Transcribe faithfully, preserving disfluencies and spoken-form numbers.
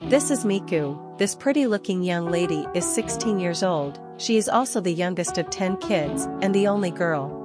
This is Miku. This pretty-looking young lady is sixteen years old. She is also the youngest of ten kids, and the only girl.